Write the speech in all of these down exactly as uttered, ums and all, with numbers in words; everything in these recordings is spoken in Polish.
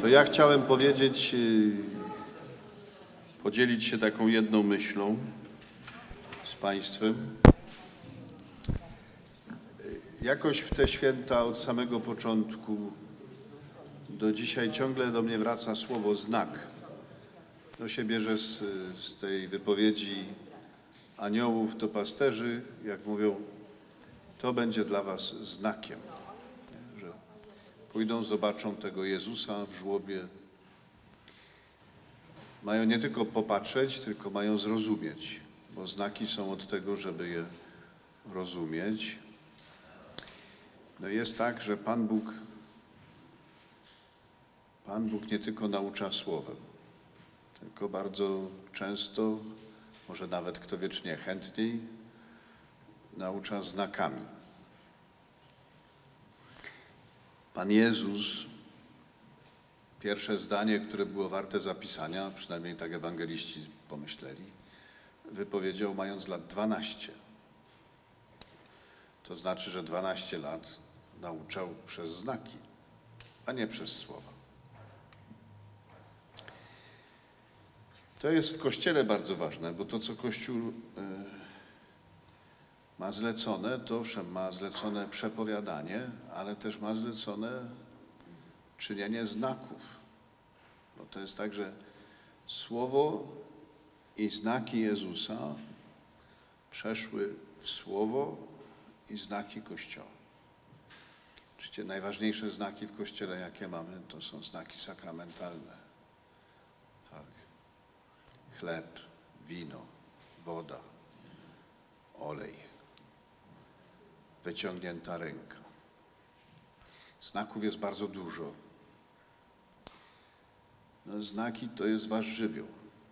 To ja chciałem powiedzieć, podzielić się taką jedną myślą z Państwem. Jakoś w te święta od samego początku do dzisiaj ciągle do mnie wraca słowo znak. To się bierze z, z tej wypowiedzi aniołów do pasterzy, jak mówią, to będzie dla was znakiem, że pójdą, zobaczą tego Jezusa w żłobie. Mają nie tylko popatrzeć, tylko mają zrozumieć, bo znaki są od tego, żeby je rozumieć. No jest tak, że Pan Bóg, Pan Bóg nie tylko naucza słowem, tylko bardzo często, może nawet kto wiecznie chętniej, naucza znakami. Pan Jezus, pierwsze zdanie, które było warte zapisania, przynajmniej tak ewangeliści pomyśleli, wypowiedział mając lat dwanaście. To znaczy, że dwanaście lat nauczał przez znaki, a nie przez słowa. To jest w Kościele bardzo ważne, bo to, co Kościół ma zlecone, to owszem, ma zlecone przepowiadanie, ale też ma zlecone czynienie znaków. Bo to jest tak, że słowo i znaki Jezusa przeszły w słowo i znaki Kościoła. Oczywiście najważniejsze znaki w Kościele, jakie mamy, to są znaki sakramentalne. Tak. Chleb, wino, woda, olej, wyciągnięta ręka. Znaków jest bardzo dużo. No, znaki to jest wasz żywioł.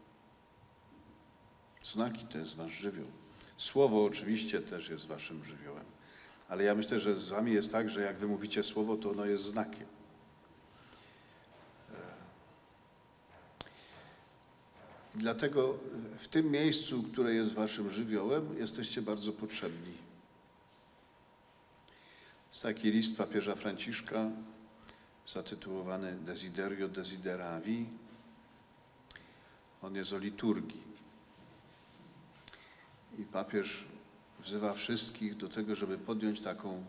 Znaki to jest wasz żywioł. Słowo oczywiście też jest waszym żywiołem. Ale ja myślę, że z wami jest tak, że jak wy mówicie słowo, to ono jest znakiem. I dlatego w tym miejscu, które jest waszym żywiołem, jesteście bardzo potrzebni. Jest taki list papieża Franciszka zatytułowany Desiderio Desideravi. On jest o liturgii. I papież wzywa wszystkich do tego, żeby podjąć taką e,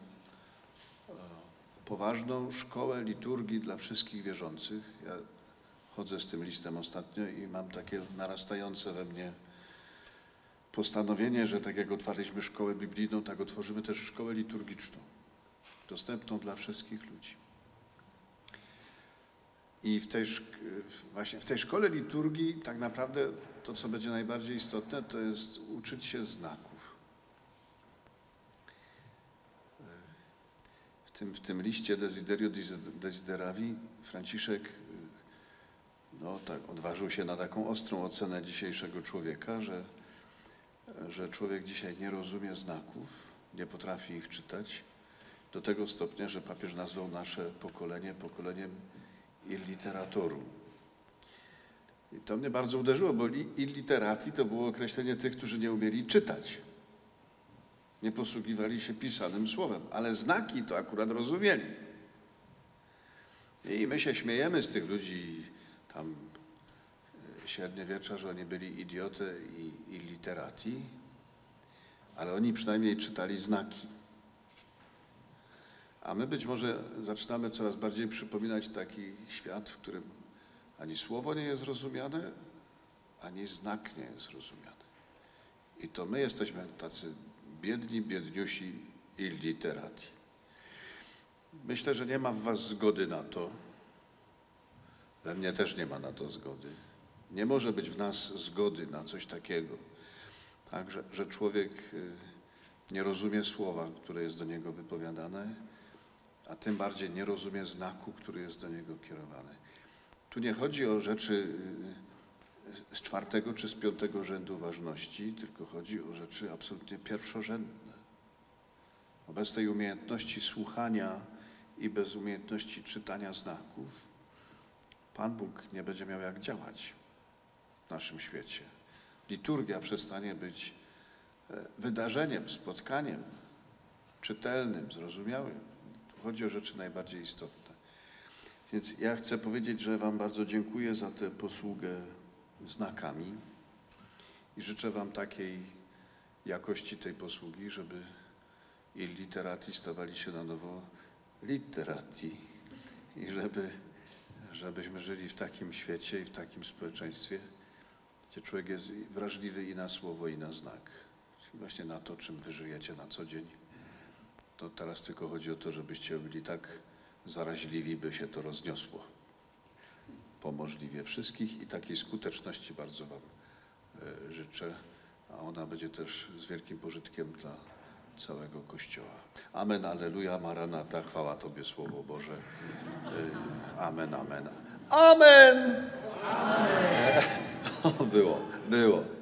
poważną szkołę liturgii dla wszystkich wierzących. Ja chodzę z tym listem ostatnio i mam takie narastające we mnie postanowienie, że tak jak otwarliśmy szkołę biblijną, tak otworzymy też szkołę liturgiczną, dostępną dla wszystkich ludzi. I w tej, właśnie w tej szkole liturgii tak naprawdę to, co będzie najbardziej istotne, to jest uczyć się znaków. W tym, w tym liście Desiderio Desideravi Franciszek no, tak, odważył się na taką ostrą ocenę dzisiejszego człowieka, że, że człowiek dzisiaj nie rozumie znaków, nie potrafi ich czytać, do tego stopnia, że papież nazwał nasze pokolenie pokoleniem illiteratorum. I to mnie bardzo uderzyło, bo illiterati to było określenie tych, którzy nie umieli czytać. Nie posługiwali się pisanym słowem, ale znaki to akurat rozumieli. I my się śmiejemy z tych ludzi tam średniowiecza, że oni byli idioty i illiterati, ale oni przynajmniej czytali znaki. A my być może zaczynamy coraz bardziej przypominać taki świat, w którym ani słowo nie jest rozumiane, ani znak nie jest rozumiany. I to my jesteśmy tacy biedni, biedniusi illiterati. Myślę, że nie ma w was zgody na to. We mnie też nie ma na to zgody. Nie może być w nas zgody na coś takiego. Tak, że, że człowiek nie rozumie słowa, które jest do niego wypowiadane, a tym bardziej nie rozumie znaku, który jest do niego kierowany. Tu nie chodzi o rzeczy z czwartego czy z piątego rzędu ważności, tylko chodzi o rzeczy absolutnie pierwszorzędne. Bez tej umiejętności słuchania i bez umiejętności czytania znaków Pan Bóg nie będzie miał jak działać w naszym świecie. Liturgia przestanie być wydarzeniem, spotkaniem czytelnym, zrozumiałym. Tu chodzi o rzeczy najbardziej istotne. Więc ja chcę powiedzieć, że wam bardzo dziękuję za tę posługę znakami i życzę wam takiej jakości tej posługi, żeby i literati stawali się na nowo literati i żeby, żebyśmy żyli w takim świecie i w takim społeczeństwie, gdzie człowiek jest wrażliwy i na słowo, i na znak. Czyli właśnie na to, czym wy żyjecie na co dzień. To teraz tylko chodzi o to, żebyście byli tak zaraźliwi, by się to rozniosło po możliwie wszystkich i takiej skuteczności bardzo wam y, życzę, a ona będzie też z wielkim pożytkiem dla całego Kościoła. Amen, alleluja, maranata, chwała Tobie Słowo Boże. Y, amen, amen. Amen! Amen. Było, było.